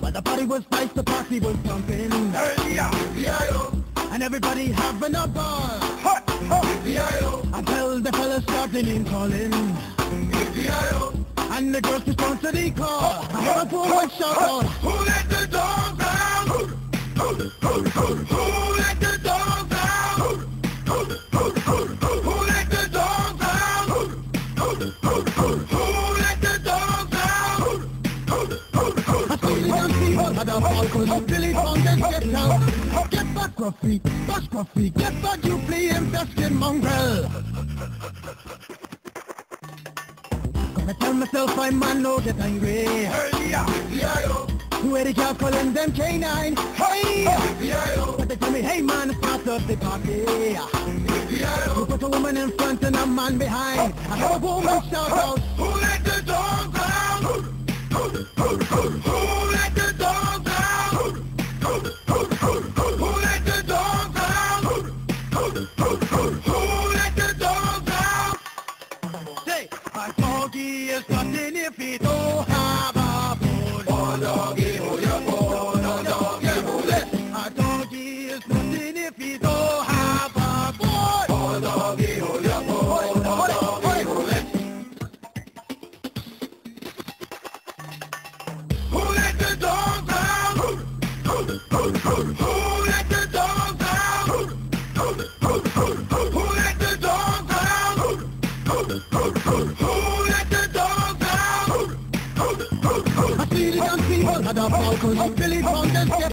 Well, the party was nice, the party was pumping. Hey, yeah, B.I.O. And everybody having a ball. Hot, hot, B.I.O. Until the fellas started name calling. B.I.O. And the girls respond to the call. I have a poor shout out. Who let the dogs out? Who let the dogs out? Who let the dogs out? Who let the dogs out? I see the young people had a ball cause Billy Fountain get out. Get back, Gruffy, bust Gruffy, get back, you flea infested mongrel. Gonna tell myself I man no get angry. Hey, yeah, B.I.O. Where the girls calling them K9. Hey! B.I.O. But they tell me, hey man, start up the party. B.I.O. You put a woman in front and a man behind. I have a woman shout out. Who let the dogs out? Who let the dogs out? Who let the dogs out? Who let the dogs out? Say, a doggy is nothing if he don't have a bone. Oh, doggy, hold your bone. Oh, doggy, hold it. A doggy is nothing if he don't have a bone. Oh, doggy, hold your bone. Oh, doggy, hold it. Who let the dogs out? Who let the dogs out? Who let the dogs out? Who let the dogs out? I see the young people had a ball cause Billy Fountain get